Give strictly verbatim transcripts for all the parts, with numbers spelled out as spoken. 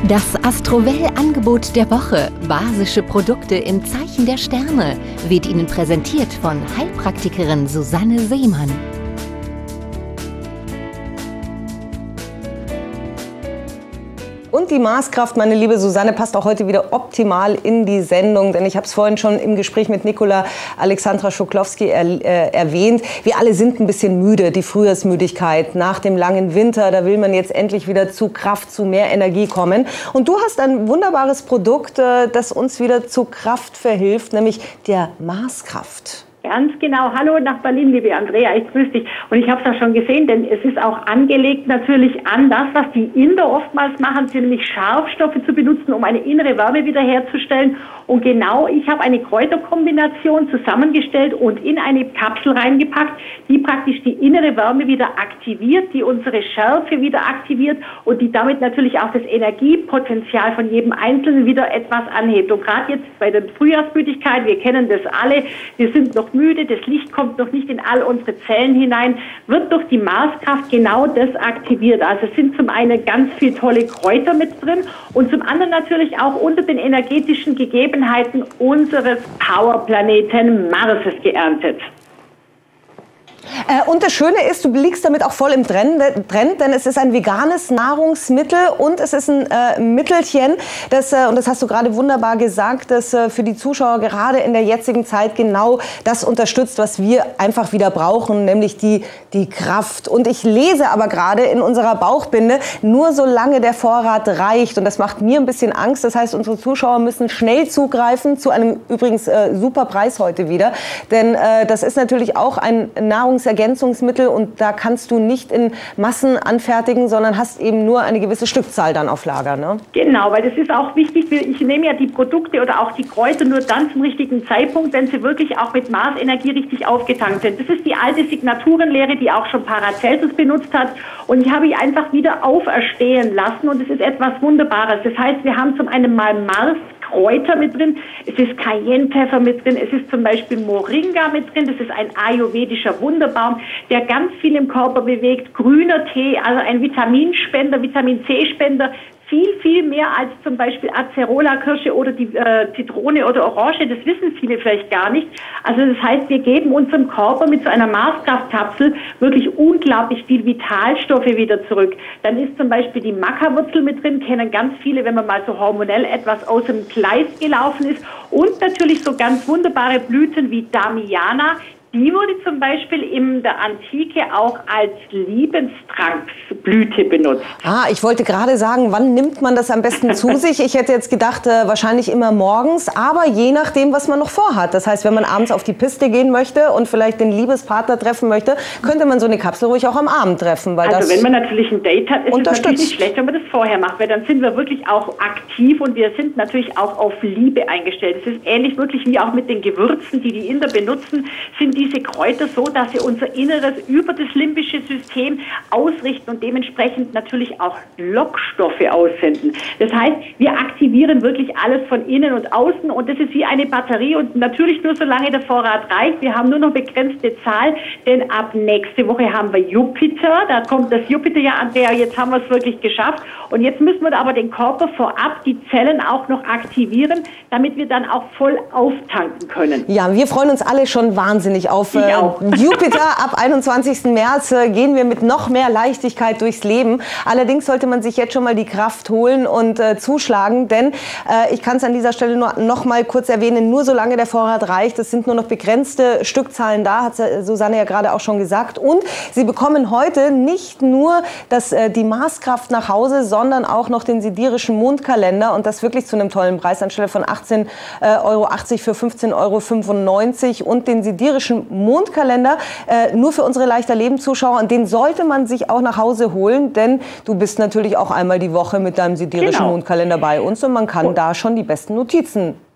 Das Astrovell-Angebot der Woche, basische Produkte im Zeichen der Sterne, wird Ihnen präsentiert von Heilpraktikerin Susanne Seemann. Und die Marskraft, meine liebe Susanne, passt auch heute wieder optimal in die Sendung, denn ich habe es vorhin schon im Gespräch mit Nicola Alexandra Schuklowski er, äh, erwähnt. Wir alle sind ein bisschen müde, die Frühjahrsmüdigkeit nach dem langen Winter. Da will man jetzt endlich wieder zu Kraft, zu mehr Energie kommen. Und du hast ein wunderbares Produkt, äh, das uns wieder zu Kraft verhilft, nämlich der Marskraft. Ganz genau. Hallo nach Berlin, liebe Andrea, ich grüße dich. Und ich habe es ja schon gesehen, denn es ist auch angelegt natürlich an das, was die Inder oftmals machen, nämlich Scharfstoffe zu benutzen, um eine innere Wärme wiederherzustellen. Und genau, ich habe eine Kräuterkombination zusammengestellt und in eine Kapsel reingepackt, die praktisch die innere Wärme wieder aktiviert, die unsere Schärfe wieder aktiviert und die damit natürlich auch das Energiepotenzial von jedem Einzelnen wieder etwas anhebt. Und gerade jetzt bei der Frühjahrsmüdigkeit, wir kennen das alle, wir sind noch müde, das Licht kommt noch nicht in all unsere Zellen hinein, wird durch die Marskraft genau das aktiviert. Also es sind zum einen ganz viele tolle Kräuter mit drin und zum anderen natürlich auch unter den energetischen Gegebenheiten unseres Powerplaneten Marses geerntet. Äh, und das Schöne ist, du liegst damit auch voll im Trend, Trend, denn es ist ein veganes Nahrungsmittel und es ist ein äh, Mittelchen, das, äh, und das hast du gerade wunderbar gesagt, das äh, für die Zuschauer gerade in der jetzigen Zeit genau das unterstützt, was wir einfach wieder brauchen, nämlich die, die Kraft. Und ich lese aber gerade in unserer Bauchbinde, nur solange der Vorrat reicht, und das macht mir ein bisschen Angst, das heißt, unsere Zuschauer müssen schnell zugreifen, zu einem übrigens äh, super Preis heute wieder, denn äh, das ist natürlich auch ein Nahrungsmittel, Ergänzungsmittel und da kannst du nicht in Massen anfertigen, sondern hast eben nur eine gewisse Stückzahl dann auf Lager, ne? Genau, weil das ist auch wichtig. Ich nehme ja die Produkte oder auch die Kräuter nur dann zum richtigen Zeitpunkt, wenn sie wirklich auch mit Marsenergie richtig aufgetankt sind. Das ist die alte Signaturenlehre, die auch schon Paracelsus benutzt hat und ich habe ihn einfach wieder auferstehen lassen und es ist etwas Wunderbares. Das heißt, wir haben zum einen mal Mars Kräuter mit drin, es ist Cayennepfeffer mit drin, es ist zum Beispiel Moringa mit drin, das ist ein ayurvedischer Wunderbaum, der ganz viel im Körper bewegt, grüner Tee, also ein Vitaminspender, Vitamin-C-Spender, viel, viel mehr als zum Beispiel Acerola-Kirsche oder die äh, Zitrone oder Orange, das wissen viele vielleicht gar nicht. Also das heißt, wir geben unserem Körper mit so einer Marskraftkapsel wirklich unglaublich viel Vitalstoffe wieder zurück. Dann ist zum Beispiel die Maca-Wurzel mit drin, kennen ganz viele, wenn man mal so hormonell etwas aus dem Gleis gelaufen ist. Und natürlich so ganz wunderbare Blüten wie Damiana. Die wurde zum Beispiel in der Antike auch als Liebenstranksblüte benutzt. Ah, ich wollte gerade sagen, wann nimmt man das am besten zu sich? Ich hätte jetzt gedacht, äh, wahrscheinlich immer morgens, aber je nachdem, was man noch vorhat. Das heißt, wenn man abends auf die Piste gehen möchte und vielleicht den Liebespartner treffen möchte, könnte man so eine Kapsel ruhig auch am Abend treffen. Weil also das wenn man natürlich ein Date hat, ist es natürlich nicht schlecht, wenn man das vorher macht, weil dann sind wir wirklich auch aktiv und wir sind natürlich auch auf Liebe eingestellt. Es ist ähnlich wirklich wie auch mit den Gewürzen, die die Inder benutzen, sind die diese Kräuter so, dass sie unser Inneres über das limbische System ausrichten und dementsprechend natürlich auch Lockstoffe aussenden. Das heißt, wir aktivieren wirklich alles von innen und außen und das ist wie eine Batterie und natürlich nur solange der Vorrat reicht. Wir haben nur noch begrenzte Zahl, denn ab nächste Woche haben wir Jupiter. Da kommt das Jupiterjahr an, der jetzt haben wir es wirklich geschafft und jetzt müssen wir aber den Körper vorab, die Zellen auch noch aktivieren, damit wir dann auch voll auftanken können. Ja, wir freuen uns alle schon wahnsinnig auf äh, Jupiter. Ab einundzwanzigsten März äh, gehen wir mit noch mehr Leichtigkeit durchs Leben. Allerdings sollte man sich jetzt schon mal die Kraft holen und äh, zuschlagen, denn äh, ich kann es an dieser Stelle nur noch mal kurz erwähnen, nur solange der Vorrat reicht, es sind nur noch begrenzte Stückzahlen da, hat Susanne ja gerade auch schon gesagt. Und Sie bekommen heute nicht nur das, äh, die Marskraft nach Hause, sondern auch noch den sidirischen Mondkalender und das wirklich zu einem tollen Preis anstelle von achtzehn Euro achtzig für fünfzehn Euro fünfundneunzig und den sidirischen Mondkalender äh, nur für unsere Leichter Leben Zuschauer und den sollte man sich auch nach Hause holen, denn du bist natürlich auch einmal die Woche mit deinem sidirischen genau. Mondkalender bei uns und man kann und da schon die besten Notizen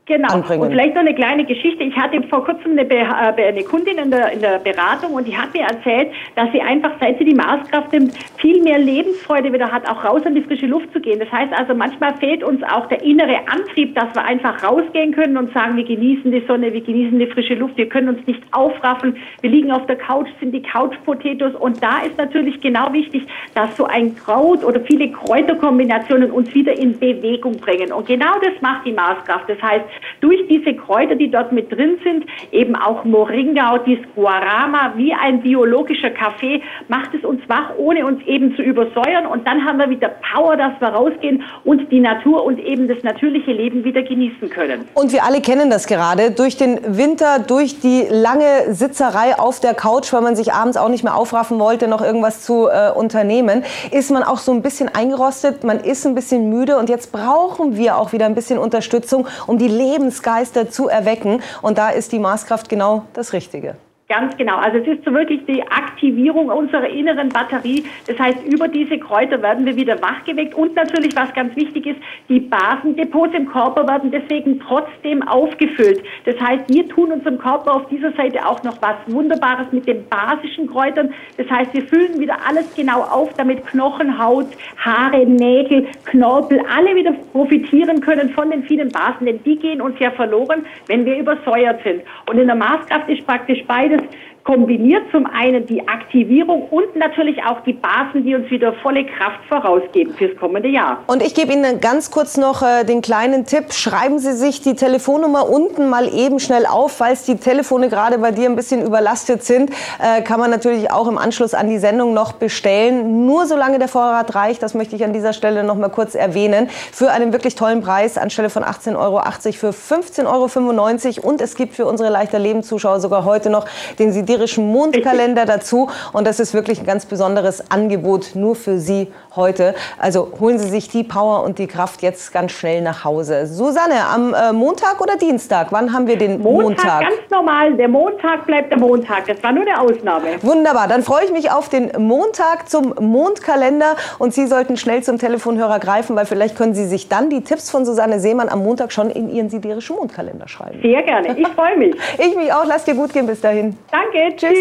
Genau. anbringen. Und vielleicht noch eine kleine Geschichte. Ich hatte vor kurzem eine, Be äh, eine Kundin in der, in der Beratung und die hat mir erzählt, dass sie einfach, seit sie die Marskraft nimmt, viel mehr Lebensfreude wieder hat, auch raus in die frische Luft zu gehen. Das heißt also, manchmal fehlt uns auch der innere Antrieb, dass wir einfach rausgehen können und sagen, wir genießen die Sonne, wir genießen die frische Luft, wir können uns nicht aufraffen, wir liegen auf der Couch, sind die Couch-Potatoes und da ist natürlich genau wichtig, dass so ein Kraut oder viele Kräuterkombinationen uns wieder in Bewegung bringen. Und genau das macht die Marskraft. Das heißt, durch diese Kräuter, die dort mit drin sind, eben auch Moringa, das Guarama, wie ein biologischer Kaffee, macht es uns wach, ohne uns eben zu übersäuern. Und dann haben wir wieder Power, dass wir rausgehen und die Natur und eben das natürliche Leben wieder genießen können. Und wir alle kennen das gerade. Durch den Winter, durch die lange Sitzerei auf der Couch, weil man sich abends auch nicht mehr aufraffen wollte, noch irgendwas zu äh, unternehmen, ist man auch so ein bisschen eingerostet, man ist ein bisschen müde und jetzt brauchen wir auch wieder ein bisschen Unterstützung, um die Lebensgeister zu erwecken. Und da ist die Marskraft genau das Richtige. Ganz genau. Also es ist so wirklich die Aktivierung unserer inneren Batterie. Das heißt, über diese Kräuter werden wir wieder wachgeweckt. Und natürlich, was ganz wichtig ist, die Basendepots im Körper werden deswegen trotzdem aufgefüllt. Das heißt, wir tun unserem Körper auf dieser Seite auch noch was Wunderbares mit den basischen Kräutern. Das heißt, wir füllen wieder alles genau auf, damit Knochen, Haut, Haare, Nägel, Knorpel, alle wieder profitieren können von den vielen Basen. Denn die gehen uns ja verloren, wenn wir übersäuert sind. Und in der Marskraft ist praktisch beides kombiniert, zum einen die Aktivierung und natürlich auch die Basen, die uns wieder volle Kraft vorausgeben fürs kommende Jahr. Und ich gebe Ihnen ganz kurz noch äh, den kleinen Tipp. Schreiben Sie sich die Telefonnummer unten mal eben schnell auf. Falls die Telefone gerade bei dir ein bisschen überlastet sind, äh, kann man natürlich auch im Anschluss an die Sendung noch bestellen. Nur solange der Vorrat reicht, das möchte ich an dieser Stelle noch mal kurz erwähnen, für einen wirklich tollen Preis anstelle von achtzehn Euro achtzig für fünfzehn Euro fünfundneunzig. Und es gibt für unsere Leichter Leben Zuschauer sogar heute noch den sidirischen Mondkalender dazu. Und das ist wirklich ein ganz besonderes Angebot nur für Sie heute. Also holen Sie sich die Power und die Kraft jetzt ganz schnell nach Hause. Susanne, am äh, Montag oder Dienstag? Wann haben wir den Montag? Montag, ganz normal. Der Montag bleibt der Montag. Das war nur eine Ausnahme. Wunderbar. Dann freue ich mich auf den Montag zum Mondkalender. Und Sie sollten schnell zum Telefonhörer greifen, weil vielleicht können Sie sich dann die Tipps von Susanne Seemann am Montag schon in Ihren sidirischen Mondkalender schreiben. Sehr gerne. Ich freue mich. Ich mich auch. Lass dir gut gehen. Bis dahin. Danke. Tschüss.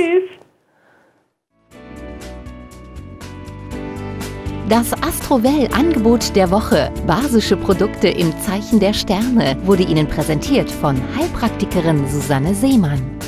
Das Astrovell-Angebot der Woche, basische Produkte im Zeichen der Sterne, wurde Ihnen präsentiert von Heilpraktikerin Susanne Seemann.